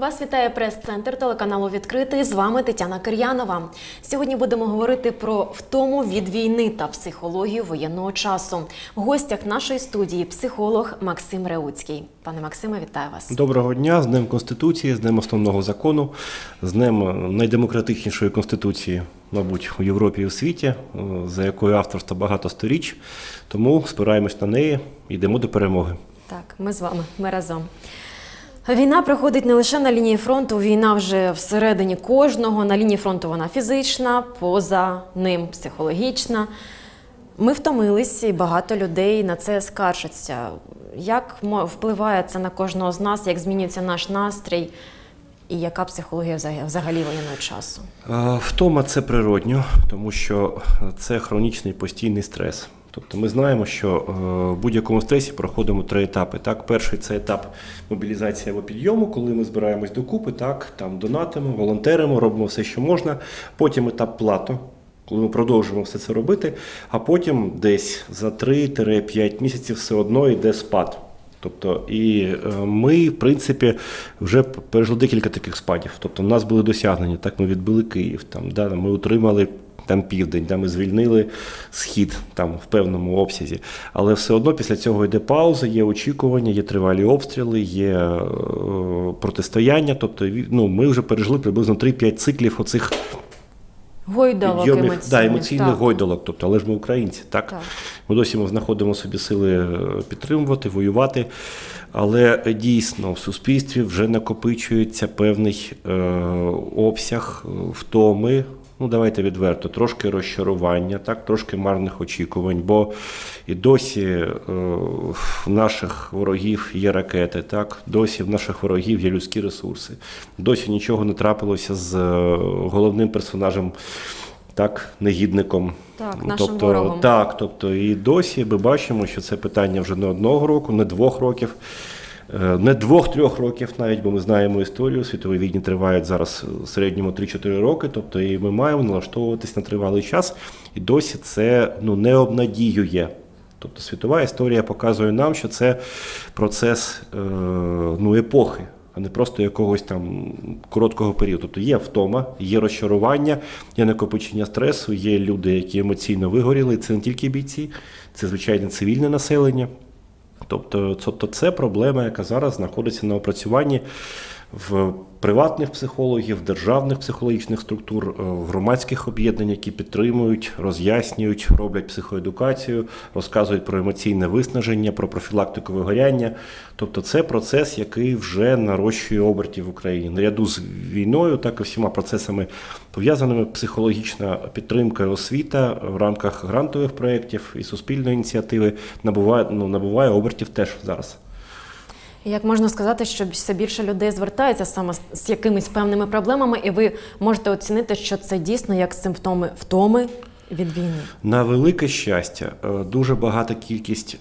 Вас вітає прес-центр телеканалу «Відкритий». З вами Тетяна Кир'янова. Сьогодні будемо говорити про втому від війни та психологію воєнного часу. В гостях нашої студії психолог Максим Реуцький. Пане Максиме, вітаю вас. Доброго дня, з Днем Конституції, з Днем Основного закону, з Днем найдемократичнішої Конституції, мабуть, у Європі і у світі, за якою авторства багато сторіч. Тому спираємось на неї і йдемо до перемоги. Так, ми з вами, ми разом. Війна проходить не лише на лінії фронту, війна вже всередині кожного. На лінії фронту вона фізична, поза ним психологічна. Ми втомились, і багато людей на це скаржаться. Як впливає це на кожного з нас, як змінюється наш настрій і яка психологія взагалі воєнного часу? Втома – це природньо, тому що це хронічний постійний стрес. Тобто ми знаємо, що в будь-якому стресі проходимо 3 етапи. Так, перший – це етап мобілізації або підйому, коли ми збираємось докупи, так, там донатимо, волонтеримо, робимо все, що можна. Потім етап плато, коли ми продовжуємо все це робити, а потім десь за 3-5 місяців все одно йде спад. Тобто, і ми, в принципі, вже пережили декілька таких спадів. Тобто, у нас були досягнення, так, ми відбили Київ, там, да, ми утримали там південь, ми звільнили Схід там в певному обсязі. Але все одно після цього йде пауза, є очікування, є тривалі обстріли, є протистояння. Тобто, ми вже пережили приблизно 3-5 циклів оцих гойдалок емоційних гойдалок. Тобто, але ж ми українці, так? Ми досі знаходимо собі сили підтримувати, воювати. Але дійсно в суспільстві вже накопичується певний обсяг втоми. Давайте відверто, трошки розчарування, так, трошки марних очікувань, бо і досі в наших ворогів є ракети, так, досі в наших ворогів є людські ресурси, досі нічого не трапилося з головним персонажем, так, негідником. Так, нашим ворогом. Так, тобто і досі ми бачимо, що це питання вже не 1 року, не 2 років, не 2-3 років навіть, бо ми знаємо історію, світові війни тривають зараз в середньому 3-4 роки, тобто і ми маємо налаштовуватись на тривалий час, і досі це не обнадіює. Тобто світова історія показує нам, що це процес епохи, а не просто якогось там короткого періоду. Тобто є втома, є розчарування, є накопичення стресу, є люди, які емоційно вигоріли, це не тільки бійці, це звичайно цивільне населення. Тобто це проблема, яка зараз знаходиться на опрацюванні в приватних психологів, державних психологічних структур, в громадських об'єднань, які підтримують, роз'яснюють, роблять психоедукацію, розказують про емоційне виснаження, про профілактику вигоряння. Тобто це процес, який вже нарощує обертів в Україні. Наряду з війною, так і всіма процесами пов'язаними, психологічна підтримка і освіта в рамках грантових проєктів і суспільної ініціативи набуває обертів теж зараз. Як можна сказати, що все більше людей звертається саме з якимись певними проблемами, і ви можете оцінити, що це дійсно як симптоми втоми від війни? На велике щастя, дуже багата кількість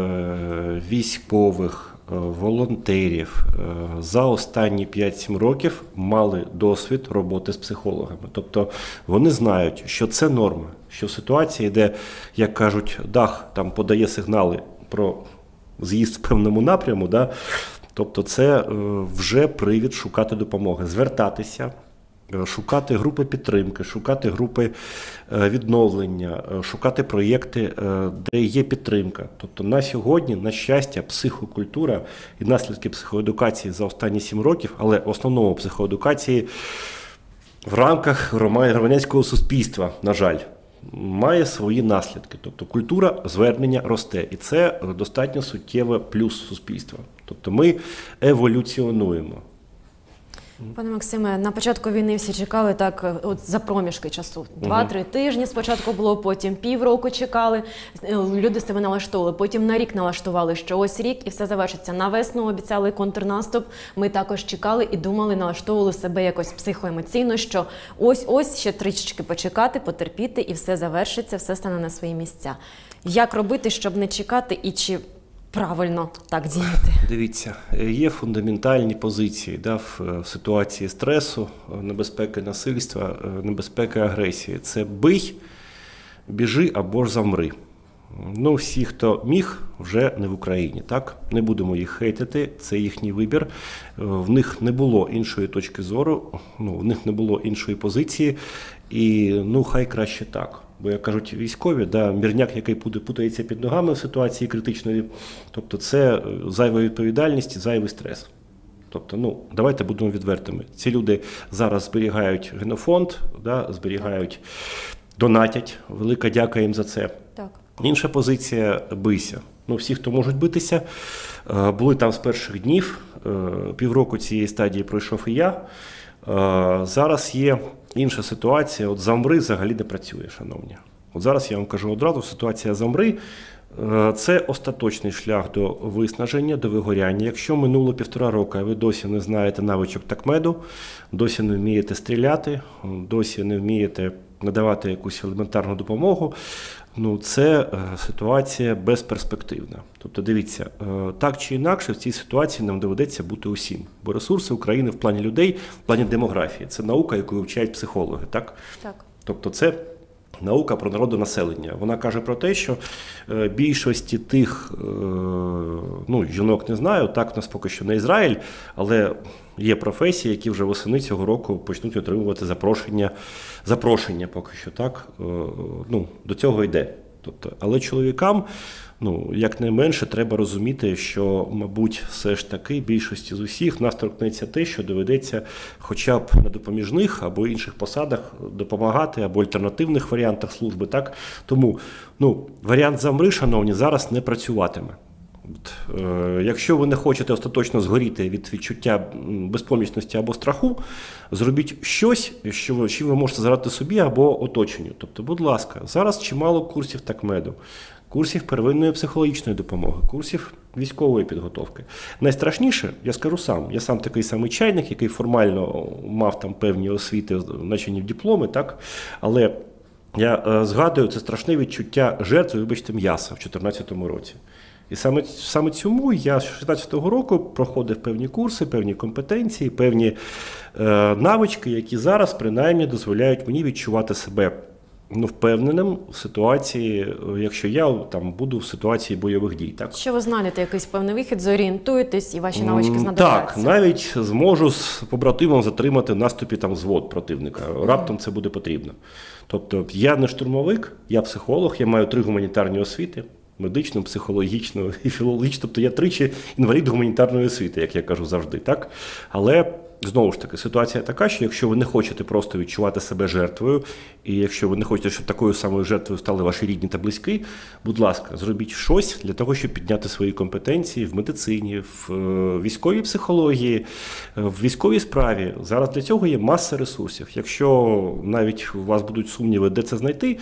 військових, волонтерів за останні 5-7 років мали досвід роботи з психологами. Тобто вони знають, що це норма, що ситуація йде, як кажуть, дах там подає сигнали про з'їзд в певному напряму, да? Тобто це вже привід шукати допомоги, звертатися, шукати групи підтримки, шукати групи відновлення, шукати проєкти, де є підтримка. Тобто на сьогодні, на щастя, психокультура і наслідки психоедукації за останні 7 років, але в основному психоедукації в рамках громадянського суспільства, на жаль, має свої наслідки. Тобто культура звернення росте. І це достатньо суттєвий плюс суспільства. Тобто ми еволюціонуємо. Пане Максиме, на початку війни всі чекали так, от за проміжки часу. 2-3 тижні спочатку було, потім півроку чекали. Люди себе налаштовували, потім на рік налаштували, що ось рік і все завершиться. На весну обіцяли контрнаступ. Ми також чекали і думали, налаштовували себе якось психоемоційно, що ось ще трішечки почекати, потерпіти і все завершиться, все стане на свої місця. Як робити, щоб не чекати і чи правильно так діяти? Дивіться, є фундаментальні позиції в ситуації стресу, небезпеки насильства, небезпеки агресії. Це бий, біжи або ж замри. Ну, всі, хто міг, вже не в Україні, так? Не будемо їх хейтити, це їхній вибір. В них не було іншої точки зору, в них не було іншої позиції, і, хай краще так. Бо, як кажуть військові, мірняк, який путається під ногами в ситуації критичної, тобто це зайва відповідальність, зайвий стрес. Тобто, давайте будемо відвертими. Ці люди зараз зберігають генофонд, зберігають, донатять. Велика дяка їм за це. Так. Інша позиція – бийся. Всі, хто можуть битися, були там з перших днів. Півроку цієї стадії пройшов і я. Зараз є інша ситуація. От замри взагалі не працює, шановні. От зараз я вам кажу одразу, ситуація замри – це остаточний шлях до виснаження, до вигоряння. Якщо минуло 1,5 року, а ви досі не знаєте навичок такмеду, досі не вмієте стріляти, досі не вмієте надавати якусь елементарну допомогу, це ситуація безперспективна. Тобто, дивіться, так чи інакше в цій ситуації нам доведеться бути усім. Бо ресурси України в плані людей, в плані демографії – це наука, яку вивчають психологи, так? Так. Тобто це наука про народонаселення. Вона каже про те, що більшості тих, жінок не знаю, так в нас поки що не Ізраїль, але є професії, які вже восени цього року почнуть отримувати запрошення поки що, так, до цього йде. Тобто, але чоловікам, якнайменше треба розуміти, що, мабуть, все ж таки більшості з усіх нас торкнеться те, що доведеться хоча б на допоміжних або інших посадах допомагати, або альтернативних варіантах служби, так. Тому, варіант замри, шановні, зараз не працюватиме. Якщо ви не хочете остаточно згоріти від відчуття безпомічності або страху, зробіть щось, що ви можете зарадити собі або оточенню. Тобто, будь ласка, зараз чимало курсів такмеду, курсів первинної психологічної допомоги, курсів військової підготовки. Найстрашніше, я скажу сам, я сам такий самий чайник, який формально мав там певні освіти, начені в дипломи, так, але я згадую, це страшне відчуття жертви, вибачте, м'яса в 2014 році. І саме цьому я з 2016 року проходив певні курси, певні компетенції, певні навички, які зараз принаймні дозволяють мені відчувати себе впевненим в ситуації, якщо я там буду в ситуації бойових дій. Так? Що ви знайдете якийсь певний вихід, зорієнтуєтесь і ваші навички знадобляться? Так, навіть зможу з побратимом затримати в наступі взвод противника. Раптом це буде потрібно. Тобто я не штурмовик, я психолог, я маю 3 гуманітарні освіти. Медичну, психологічну і філологічну, тобто я тричі інвалід гуманітарної освіти, як я кажу завжди, так? Але, знову ж таки, ситуація така, що якщо ви не хочете просто відчувати себе жертвою, і якщо ви не хочете, щоб такою самою жертвою стали ваші рідні та близькі, будь ласка, зробіть щось для того, щоб підняти свої компетенції в медицині, в військовій психології, в військовій справі. Зараз для цього є маса ресурсів. Якщо навіть у вас будуть сумніви, де це знайти,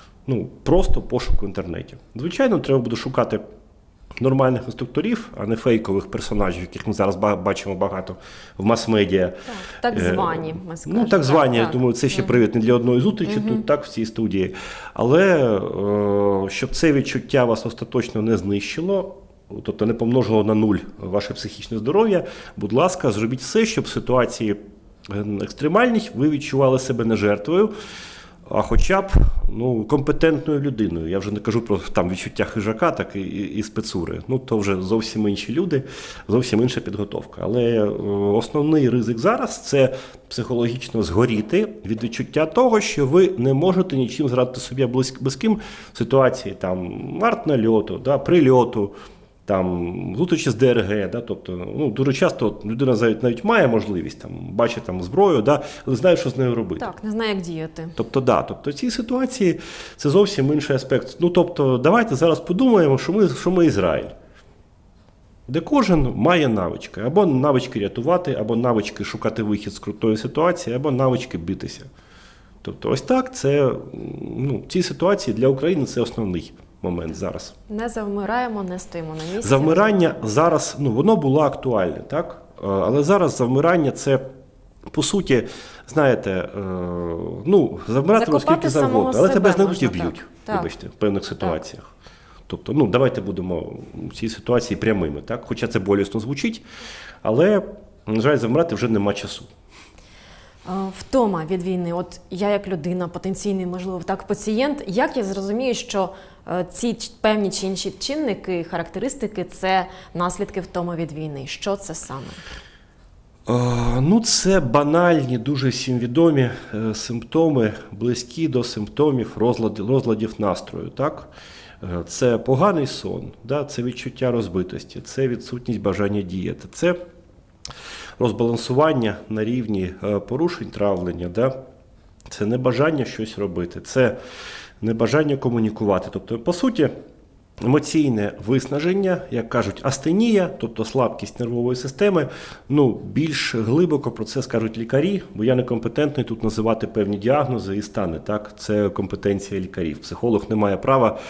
просто пошук в інтернеті. Звичайно, треба буде шукати нормальних інструкторів, а не фейкових персонажів, яких ми зараз бачимо багато в мас-медіа. Так звані, ми скажемо. Так звані, я думаю, це ще привід не для одної зустрічі тут, так, в цій студії. Але щоб це відчуття вас остаточно не знищило, тобто не помножило на 0 ваше психічне здоров'я, будь ласка, зробіть все, щоб в ситуації екстремальній ви відчували себе не жертвою, а хоча б компетентною людиною. Я вже не кажу про відчуття хижака, так і спецури. То вже зовсім інші люди, зовсім інша підготовка. Але основний ризик зараз – це психологічно згоріти від відчуття того, що ви не можете нічим зрадити собі близьким в ситуації артнальоту, прильоту, зустрічі з ДРГ, тобто, дуже часто людина навіть має можливість, бачить зброю, але знає, що з нею робити. Так, не знає, як діяти. Тобто в цій ситуації це зовсім інший аспект. Тобто, давайте зараз подумаємо, що ми Ізраїль, де кожен має навички, або навички рятувати, або навички шукати вихід з крутої ситуації, або навички битися. Тобто, ось так, це, в цій ситуації для України це основний момент зараз. Не завмираємо, не стоїмо на місці. Завмирання зараз, воно було актуальне, так? Але зараз завмирання – це, по суті, знаєте, завмирати наскільки завгодно, але тебе знайдуть і вб'ють, вибачте, в певних ситуаціях. Тобто, давайте будемо в цій ситуації прямими, так? Хоча це болісно звучить, але, на жаль, завмирати вже нема часу. Втома від війни. От я як людина, потенційний, можливо, так, пацієнт, як я зрозумію, що ці певні чи інші чинники, характеристики – це наслідки втоми від війни. Що це саме? Ну, це банальні, дуже всім відомі симптоми, близькі до симптомів розладів настрою. Так? Це поганий сон, да? Це відчуття розбитості, це відсутність бажання діяти, це розбалансування на рівні порушень травлення, да? Це небажання щось робити, це небажання комунікувати. Тобто, по суті, емоційне виснаження, як кажуть, астенія, тобто слабкість нервової системи, більш глибоко про це скажуть лікарі, бо я некомпетентний тут називати певні діагнози і стани. Так? Це компетенція лікарів. Психолог не має права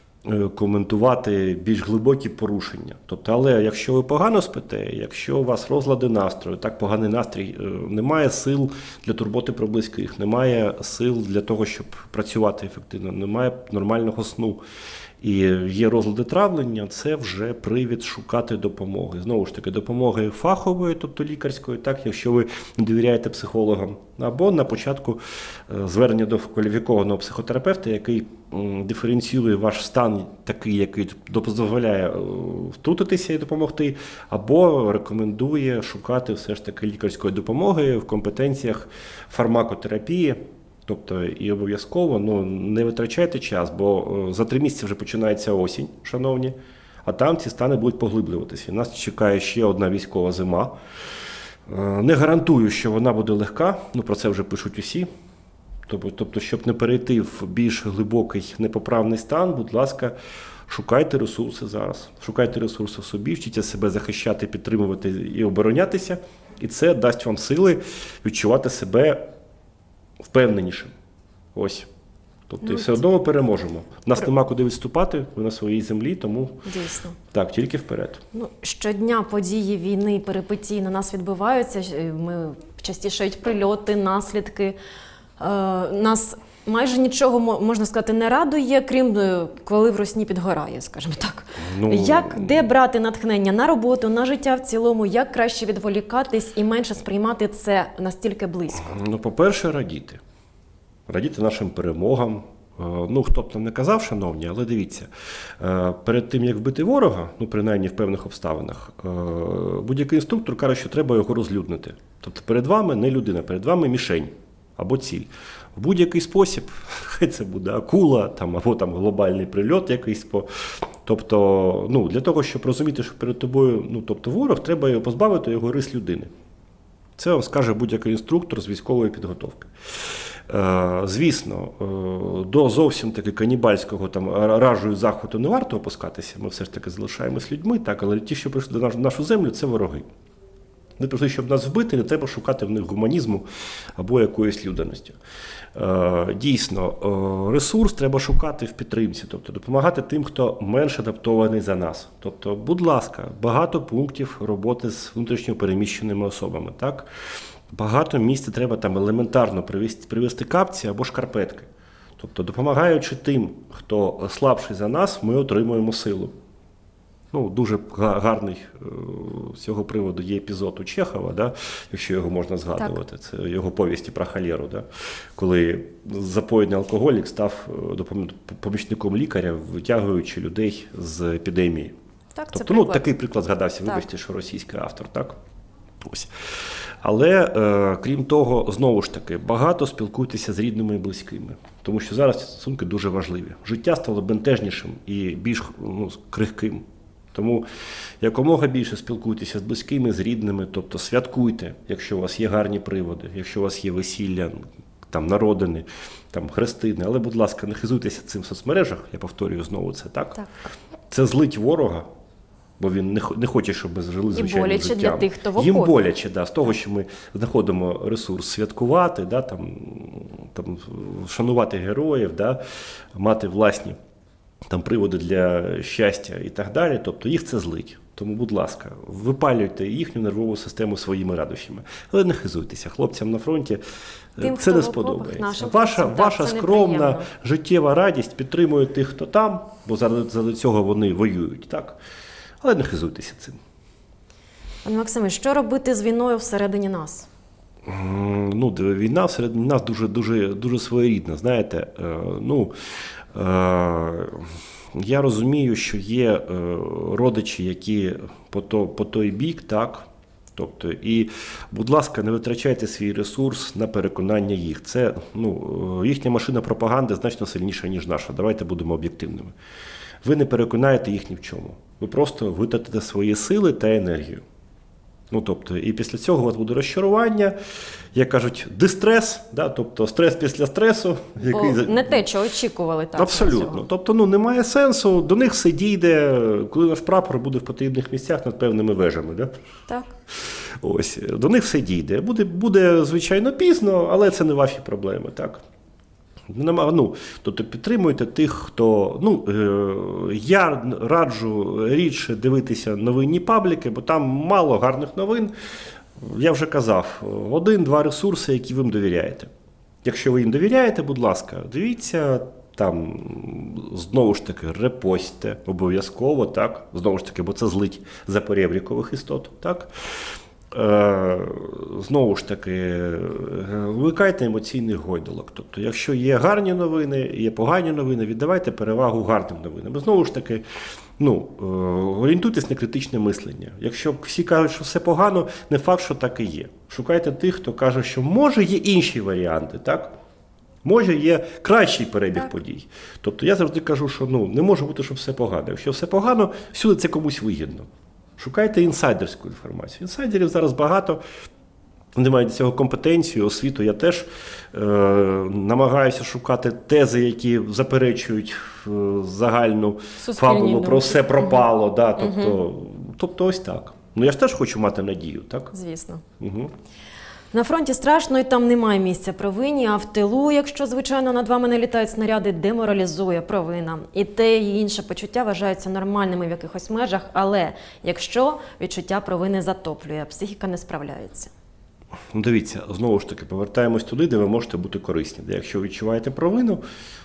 коментувати більш глибокі порушення. Тобто, але якщо ви погано спите, якщо у вас розлади настрою, так поганий настрій, немає сил для турботи про близьких, немає сил для того, щоб працювати ефективно, немає нормального сну, і є розлади травлення, це вже привід шукати допомоги. Знову ж таки, допомоги фахової, тобто лікарської, так, якщо ви не довіряєте психологам, або на початку звернення до кваліфікованого психотерапевта, який диференціює ваш стан такий, який дозволяє втрутитися і допомогти, або рекомендує шукати все ж таки лікарської допомоги в компетенціях фармакотерапії. Тобто і обов'язково не витрачайте час, бо за 3 місяці вже починається осінь, шановні, а там ці стани будуть поглиблюватися. Нас чекає ще одна військова зима. Не гарантую, що вона буде легка, про це вже пишуть усі. Тобто, щоб не перейти в більш глибокий непоправний стан, будь ласка, шукайте ресурси зараз. Шукайте ресурси в собі, вчіться себе захищати, підтримувати і оборонятися. І це дасть вам сили відчувати себе впевненішим. Ось. Тобто, і все одно ми переможемо. Нас нема куди відступати, ми на своїй землі, тому дійсно. Так, тільки вперед. Щодня події війни, перипетії на нас відбуваються, ми частішають прильоти, наслідки. Нас майже нічого, можна сказати, не радує, крім коли в русні підгорає, скажімо так. Де брати натхнення на роботу, на життя в цілому, як краще відволікатись і менше сприймати це настільки близько? По-перше, радіти. Радіти нашим перемогам. Хто б там не казав, шановні, але дивіться, перед тим, як вбити ворога, принаймні в певних обставинах, будь-який інструктор каже, що треба його розлюднити. Тобто перед вами не людина, перед вами мішень або ціль. В будь-який спосіб, хай це буде акула, або глобальний прильот якийсь. Тобто, для того, щоб розуміти, що перед тобою, ворог, треба його позбавити його рис людини. Це вам скаже будь-який інструктор з військової підготовки. Звісно, до зовсім таки канібальського ражу і захвату не варто опускатися, ми все ж таки залишаємось людьми, так, але ті, що прийшли на нашу землю, це вороги. Вони прийшли, щоб нас вбити, не треба шукати в них гуманізму або якоїсь людяності. Дійсно, ресурс треба шукати в підтримці, тобто допомагати тим, хто менш адаптований за нас. Тобто, будь ласка, багато пунктів роботи з внутрішньо переміщеними особами. Так? Багато місць треба елементарно привезти капці або шкарпетки. Тобто, допомагаючи тим, хто слабший за нас, ми отримуємо силу. Дуже гарний з цього приводу є епізод у Чехова, да? Якщо його можна згадувати. Так. Це його повісті про холеру, да? Коли запоєний алкоголік став помічником лікаря, витягуючи людей з епідемії. Так, тобто, такий приклад згадався, вибачте, що російський автор. Так? Ось. Але, крім того, знову ж таки, багато спілкуйтеся з рідними і близькими. Тому що зараз ці стосунки дуже важливі. Життя стало бентежнішим і більш крихким. Тому якомога більше спілкуйтеся з близькими, з рідними, тобто святкуйте, якщо у вас є гарні приводи, якщо у вас є весілля, народини, хрестини. Але, будь ласка, не хизуйтеся цим в соцмережах, я повторюю знову це, так? Це злить ворога, бо він не хоче, щоб ми жили звичайним життям. І боляче для тих, хто в окопі. Їм боляче, з того, що ми знаходимо ресурс святкувати, шанувати героїв, мати власні приводи для щастя і так далі, тобто їх це злить. Тому, будь ласка, випалюйте їхню нервову систему своїми радощами. Але не хизуйтеся, хлопцям на фронті це не сподобається. Ваша скромна життєва радість підтримує тих, хто там, бо заради цього вони воюють, так? Але не хизуйтеся цим. Пане Максиме, що робити з війною всередині нас? Ну, війна всередині нас дуже своєрідна, знаєте. Я розумію, що є родичі, які по той бік, так. Тобто, і, будь ласка, не витрачайте свій ресурс на переконання їх. Це, їхня машина пропаганди значно сильніша, ніж наша. Давайте будемо об'єктивними. Ви не переконаєте їх ні в чому. Ви просто витратите свої сили та енергію. І після цього у вас буде розчарування, як кажуть, дистрес, да? Тобто стрес після стресу. Не те, що очікували. Так, абсолютно. Тобто, немає сенсу, до них все дійде, коли наш прапор буде в потрібних місцях над певними вежами. Да? Так. Ось, до них все дійде. Буде, звичайно, пізно, але це не ваші проблеми, так? Тобто підтримуйте тих, хто... я раджу рідше дивитися новинні пабліки, бо там мало гарних новин. Я вже казав, 1-2 ресурси, які ви їм довіряєте. Якщо ви їм довіряєте, будь ласка, дивіться, там, знову ж таки, репостьте обов'язково, так? Знову ж таки, бо це злить запорєбрікових істот, так? Знову ж таки, вмикайте емоційних гойдалок. Тобто, якщо є гарні новини, є погані новини, віддавайте перевагу гарним новинам. Знову ж таки, орієнтуйтесь на критичне мислення. Якщо всі кажуть, що все погано, не факт, що так і є. Шукайте тих, хто каже, що може є інші варіанти, так? Може є кращий перебіг подій. Тобто, я завжди кажу, що не може бути, що все погано. Якщо все погано, всюди це комусь вигідно. Шукайте інсайдерську інформацію. Інсайдерів зараз багато, вони мають до цього компетенцію, освіту. Я теж намагаюся шукати тези, які заперечують загальну фабулу про все пропало. Да, тобто ось так. Я ж теж хочу мати надію, так? Звісно. На фронті страшно, і там немає місця провині, а в тилу, якщо, звичайно, над вами не літають снаряди, деморалізує провина. І те, і інше почуття вважаються нормальними в якихось межах, але якщо відчуття провини затоплює, психіка не справляється. Дивіться, знову ж таки, повертаємось туди, де ви можете бути корисні. Де якщо відчуваєте провину,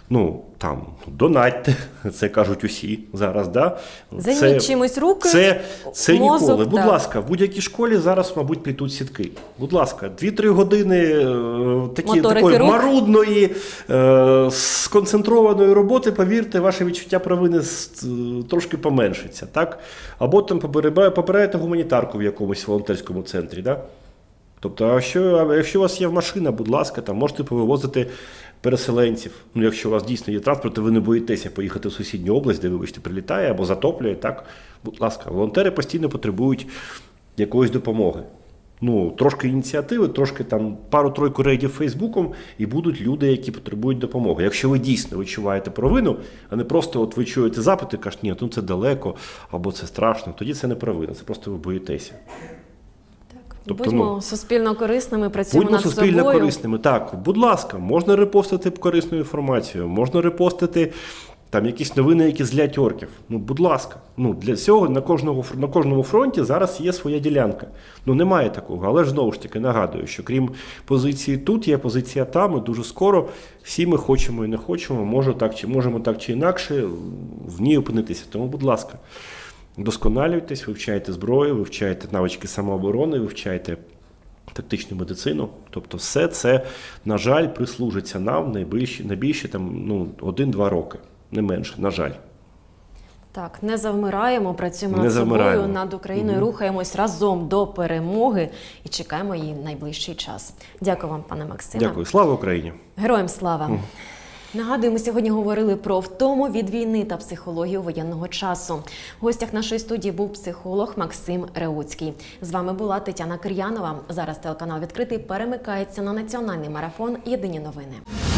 донатьте, це кажуть усі зараз, да? Займіть чимось руки, це мозок, ніколи. Будь ласка, в будь-якій школі зараз, мабуть, плетуть сітки. Будь ласка, 2-3 години такої марудної, сконцентрованої роботи, повірте, ваше відчуття провини трошки поменшиться, так? Або там побираєте гуманітарку в якомусь волонтерському центрі, да? Тобто, якщо у вас є машина, будь ласка, там можете повивозити переселенців. Якщо у вас дійсно є транспорт, то ви не боїтеся поїхати в сусідню область, де, вибачте, прилітає або затоплює, так? Будь ласка, волонтери постійно потребують якоїсь допомоги. Трошки ініціативи, трошки там пару-тройку рейдів Фейсбуком, і будуть люди, які потребують допомоги. Якщо ви дійсно відчуваєте провину, а не просто ви чуєте запити, кажете, ні, це далеко, або це страшно, тоді це не провина, це просто ви боїтеся. Тобто, будьмо суспільно корисними, працюємо над собою. Будьмо суспільно корисними, так. Будь ласка, можна репостити корисну інформацію, можна репостити там якісь новини, які злять орків. Будь ласка. Для цього на кожному фронті зараз є своя ділянка. Немає такого. Але ж знову ж таки нагадую, що крім позиції тут, є позиція там, і дуже скоро всі ми хочемо і не хочемо, можемо так чи інакше в ній опинитися. Тому, будь ласка. Вдосконалюйтесь, вивчайте зброю, вивчайте навички самооборони, вивчайте тактичну медицину. Тобто все це, на жаль, прислужиться нам найбільше 1-2 роки, не менше, на жаль. Так, не завмираємо, працюємо над собою, над Україною, рухаємось разом до перемоги і чекаємо її найближчий час. Дякую вам, пане Максиме. Дякую. Слава Україні! Героям слава! Нагадую, ми сьогодні говорили про втому від війни та психологію воєнного часу. В гостях нашої студії був психолог Максим Реуцький. З вами була Тетяна Кир'янова. Зараз телеканал «Відкритий» перемикається на національний марафон «Єдині новини».